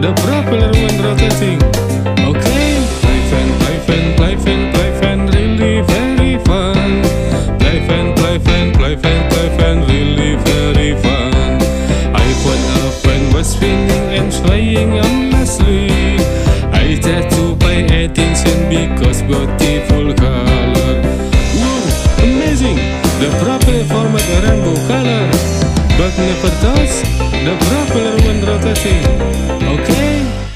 the propeller when rotating. Okay, play fan, play fan, play fan, play fan, really very fun. Play fan, play fan, play fan, play fan, really very fun. I put a fan was spinning and swaying endlessly. I had to pay attention because beautiful color. Wow, amazing! The propeller formed a rainbow color, but never touched the propeller when rotating. Okay?